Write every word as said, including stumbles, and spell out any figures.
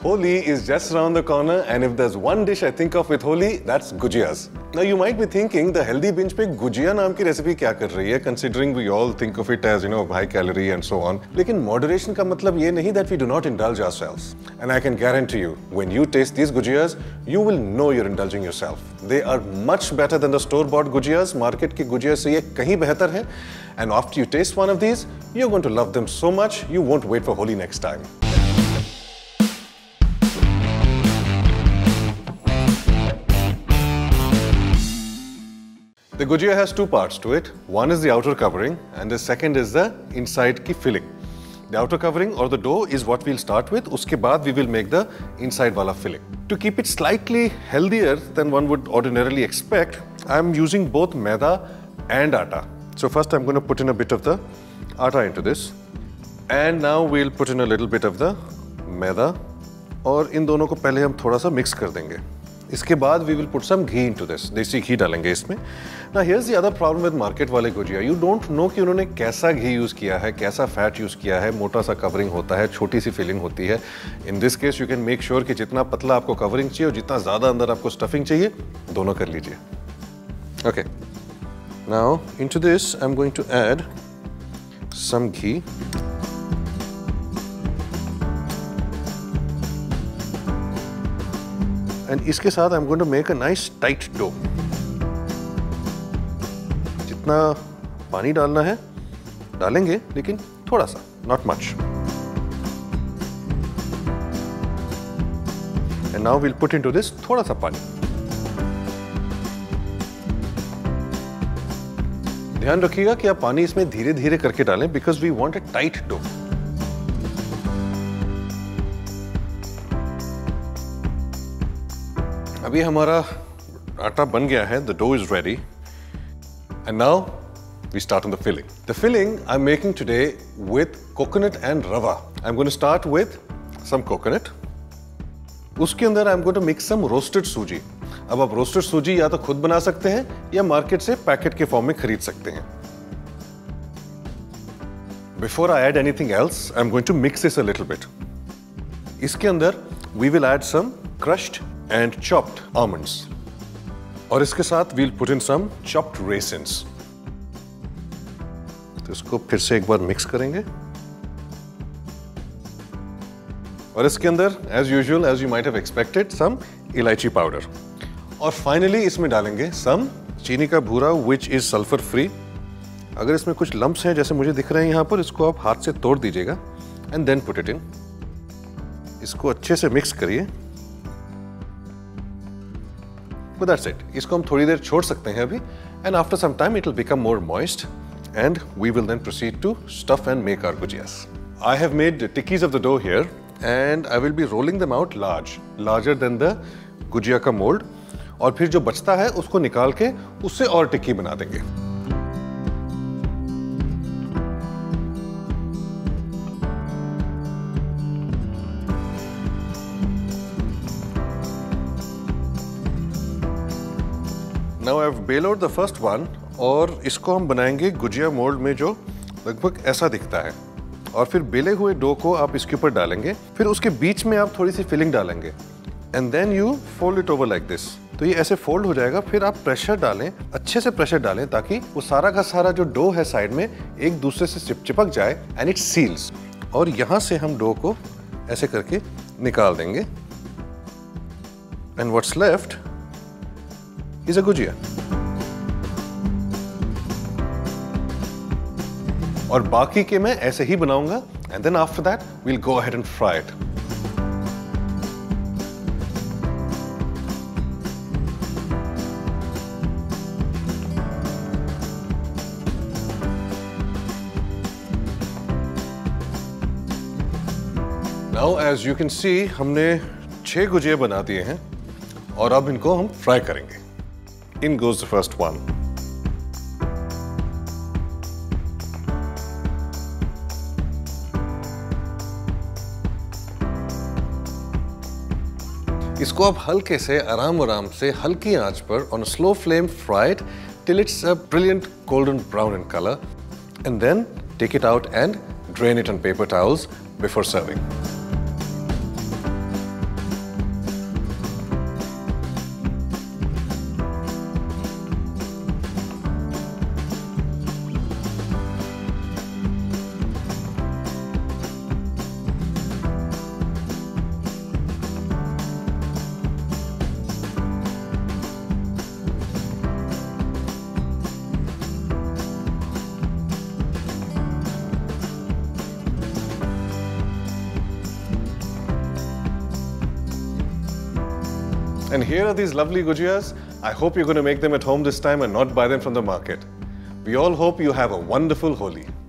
Holi is just around the corner, and if there's one dish I think of with Holi, that's gujiyas. Now you might be thinking the healthy binge पे गुजिया नाम की recipe क्या कर रही है, considering we all think of it as, you know, high calorie and so on. लेकिन moderation का मतलब ये नहीं that we do not indulge ourselves. And I can guarantee you, when you taste these gujiyas, you will know you're indulging yourself. They are much better than the store-bought gujiyas. Market की गुजिया से ये कहीं बेहतर है. And after you taste one of these, you're going to love them so much you won't wait for Holi next time. The gujia has two parts to it. One is the outer covering and the second is the inside ki filling. The outer covering or the dough is what we'll start with. Uske baad we will make the inside wala filling. To keep it slightly healthier than one would ordinarily expect, I'm using both maida and atta. So first I'm going to put in a bit of the atta into this. And now we'll put in a little bit of the maida. और इन दोनों को पहले हम थोड़ा सा mix कर देंगे. इसके बाद we will put some ghee into this. देसी घी डालेंगे इसमें. Now here's the other problem with market वाले गुजिया. You don't know कि उन्होंने कैसा घी यूज किया है, कैसा फैट यूज किया है, मोटा सा कवरिंग होता है, छोटी सी फिलिंग होती है. In this case you can make sure कि जितना पतला आपको कवरिंग चाहिए और जितना ज़्यादा अंदर आपको स्टफिंग चाहिए, दोनों कर लीजिए. Okay. Now into this I'm going to add some ghee. And इसके साथ I'm going to make a nice tight dough. जितना पानी डालना है डालेंगे, लेकिन थोड़ा सा, not much. And now we'll put into this थोड़ा सा पानी. ध्यान रखिएगा कि आप पानी इसमें धीरे-धीरे करके डालें because we want a tight dough. अभी हमारा आटा बन गया है. The dough is ready. And now we start on the filling. The filling I'm making today with coconut and rava. I'm going to start with some coconut. उसके अंदर I'm going to mix some roasted सूजी. अब आप roasted सूजी या तो खुद बना सकते हैं या मार्केट से पैकेट के फॉर्म में खरीद सकते हैं. Before I add anything else, I'm going to mix this a little bit. इसके अंदर we will add some crushed and chopped almonds. और इसके साथ we'll put in some chopped raisins. तो इसको फिर से एक बार मिक्स करेंगे. और इसके अंदर as usual, as you might have expected, some elaichi powder. और फाइनली इसमें डालेंगे some चीनी का भूरा which is sulfur free. अगर इसमें कुछ लम्प्स हैं जैसे मुझे दिख रहे हैं यहाँ पर, इसको आप हाथ से तोड़ दीजिएगा and then put it in. इसको अच्छे से मिक्स करिए. But that's it. इसको हम थोड़ी देर छोड़ सकते हैं अभी, and after some time it will become more moist, and we will then proceed to stuff and make our gujiyas. I have made tikkis of the dough here, and I will be rolling them out large, larger than the gujiya का mould. और फिर जो बचता है उसको निकाल के उससे और टिक्की बना देंगे. Now I've bailoed the first one, और इसको हम बनाएंगे गुजिया मोल्ड में जो लगभग ऐसा दिखता है. और फिर बेले हुए डो को आप इसके ऊपर डालेंगे. फिर उसके बीच में आप थोड़ी सी फिलिंग डालेंगे. And then you fold it over like this. तो ये ऐसे फोल्ड हो जाएगा. फिर आप प्रेशर डालें, अच्छे से प्रेशर डालें ताकि वो सारा का सारा जो डो है साइड में एक दूसरे से चिप चिपक जाए and it seals. और यहाँ से हम डो को ऐसे करके निकाल देंगे. And what's left is a gujia. और बाकी के मैं ऐसे ही बनाऊंगा, and then after that we'll go ahead and fry it. Now as you can see, हमने छह गुजिया बना दिए हैं और अब इनको हम फ्राई करेंगे. In goes the first one. इसको आप हल्के से आराम आराम से हल्की आंच पर on a slow flame fry it till it's a brilliant golden brown in color, and then take it out and drain it on paper towels before serving. And here are these lovely gujiyas. I hope you're going to make them at home this time and not buy them from the market. We all hope you have a wonderful Holi.